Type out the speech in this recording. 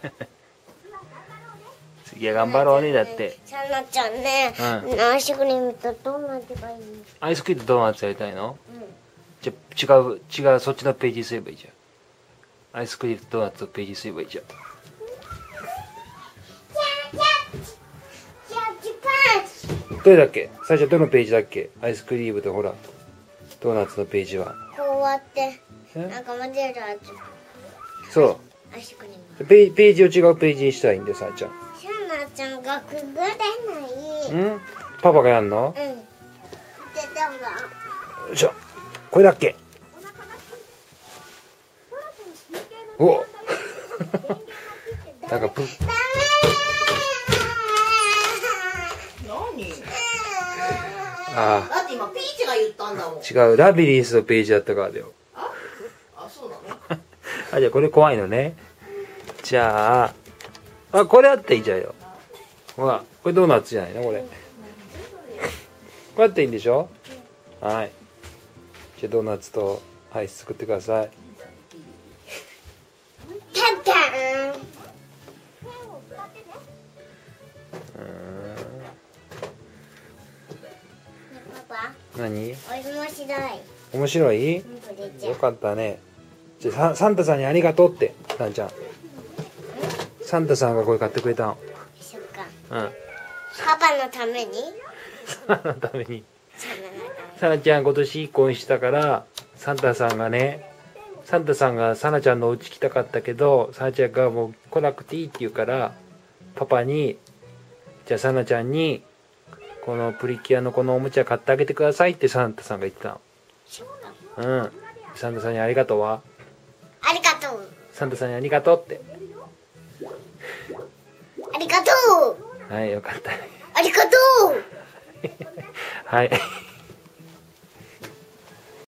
次は頑張ろうね、だって。 さなちゃんね、アイスクリームとどうなってばいいの？ アイスクリームとドーナツやりたいの？ うん。 じゃ、違う、そっちのページにすればいいじゃん。アイスクリームとドーナツのページにすればいいじゃん。どれだっけ？最初どのページだっけ？アイスクリームとほら、ドーナツのページは。 こうやって、なんか混ぜるやつ。 そう。 アイスクリーム。 ページを違うページにしたらいいんだよ、さあちゃん。 さなちゃんがくぐれない。 ん？パパがやんの？ うん。で、どうぞ。 よいしょ。これだっけ？おなんかだって今ピーチが言ったんだもん。 違う、ラビリンスのページだったからだよ。 あ、そうなの？ じゃあこれ怖いのね。じゃあ、これあったらいいじゃんよ。ほら、これドーナツじゃないのこれ。こうやっていいんでしょ？はい。じゃあドーナツとアイス作ってください。 タタン。パパ。 何？ 面白い。 面白い？よかったね。じゃあサンタさんにありがとうって、さんちゃん。サンタさんがこれ買ってくれたの。 そっか。 うん。 パパのために？ サナのために。サナちゃん今年婚したから、サンタさんがサナちゃんのお家来たかったけど、サナちゃんがもう来なくていいって言うから、パパに、じゃあサナちゃんに、このプリキュアのこのおもちゃ買ってあげてくださいってサンタさんが言ってたの。うん。サンタさんにありがとうは？ ありがとう。 サンタさんにありがとうって。 ありがとう。 はい、よかったね。 ありがとう。 はい。